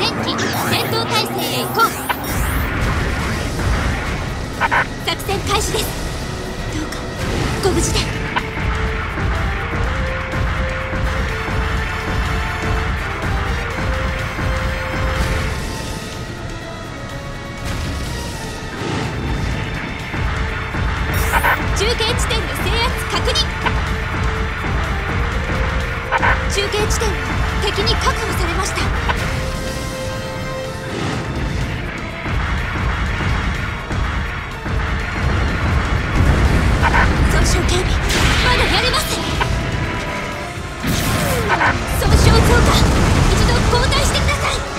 機戦闘態勢へ移行。作戦開始です。どうかご無事で。中継地点の制圧確認。中継地点は敵に確保されました。損傷警備まだやれます。損傷増加、一度交代してください。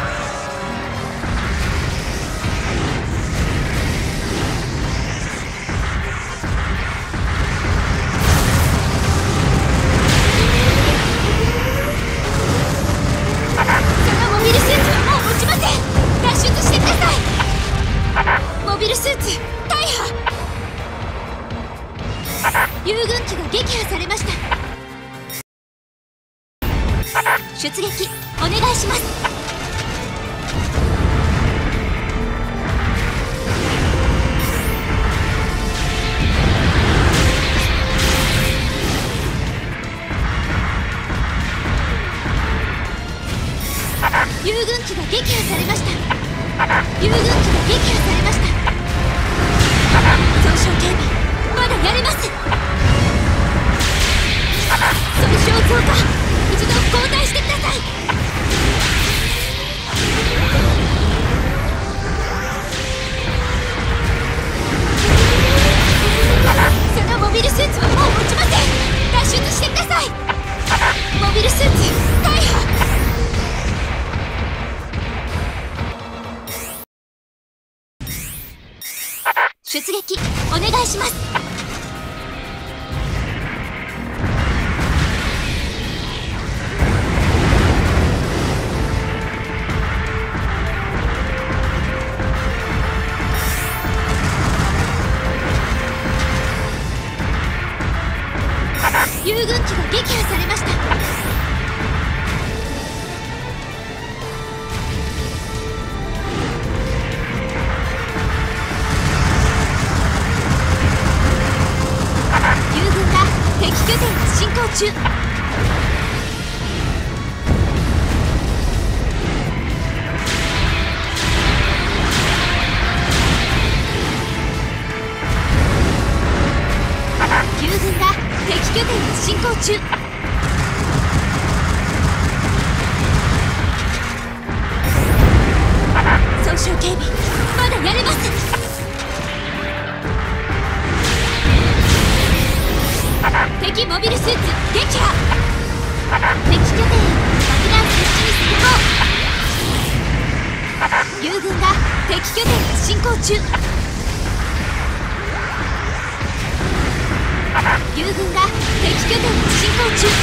遊軍機が撃破されました。出撃お願いします。遊軍機が撃破されました。遊軍機が撃破されました。損傷警備まだやれます。損傷増加、一度交代してください。そのモビルスーツはもう持ちません。脱出してください。モビルスーツ大破。出撃お願いします。遊軍機が撃破されました。遊軍が敵拠点に進行中。遊軍が敵拠点に進行中。損傷警備まだやれます。敵モビルスーツ撃破。敵拠点へ爆弾設置に成功。遊軍が敵拠点に進行中。遊軍が敵拠点に進行中。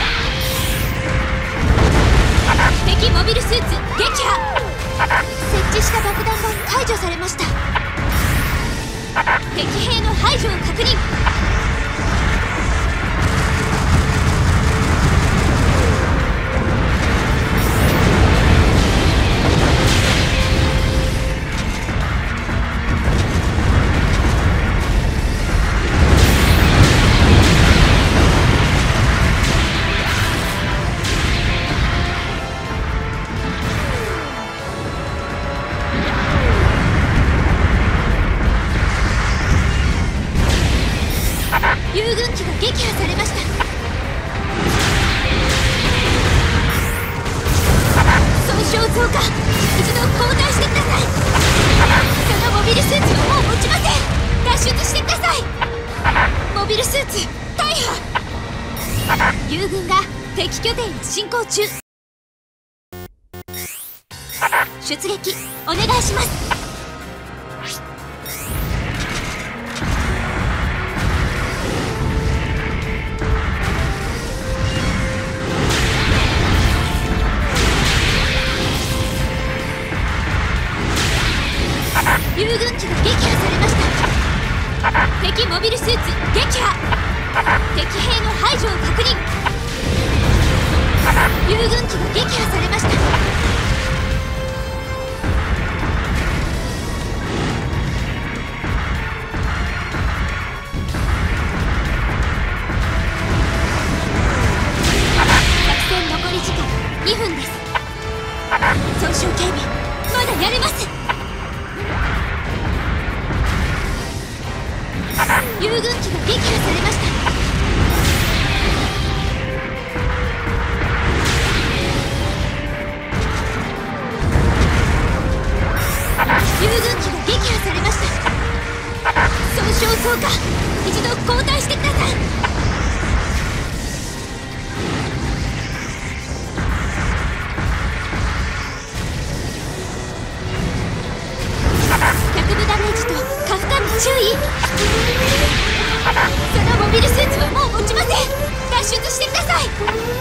敵モビルスーツ撃破。設置した爆弾が解除されました。敵兵の排除を確認。遊軍機が撃破されました。損傷増加、一度交代してください。そのモビルスーツはもう持ちません。脱出してください。モビルスーツ大破。遊軍が敵拠点に進行中。出撃お願いします。遊軍機が撃破されました。敵モビルスーツ撃破。敵兵の排除を確認。遊軍機が撃破されました。 損傷警備まだやれます。遊軍機が撃破されました。遊軍機が撃破されました。損傷増加、一度交代してください。脚部ダメージと下負荷に注意。そのモビルスーツはもう持ちません。脱出してください。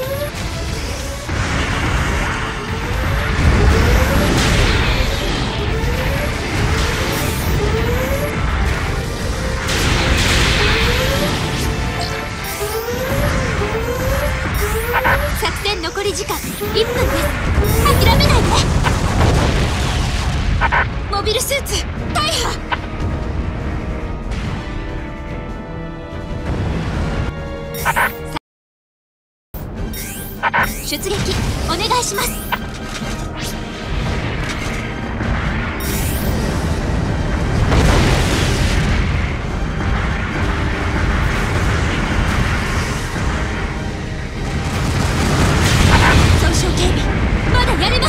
作戦残り時間1分です。諦めないで。モビルスーツ大破。出撃お願いします。損傷警備まだやれます。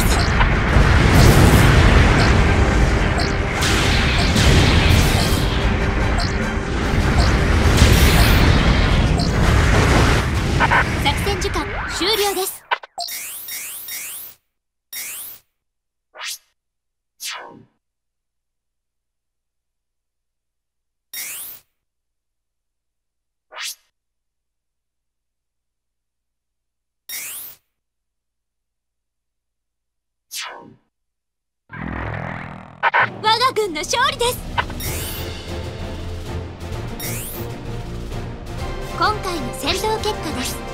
作戦時間終了です。我が軍の勝利です。今回の戦闘結果です。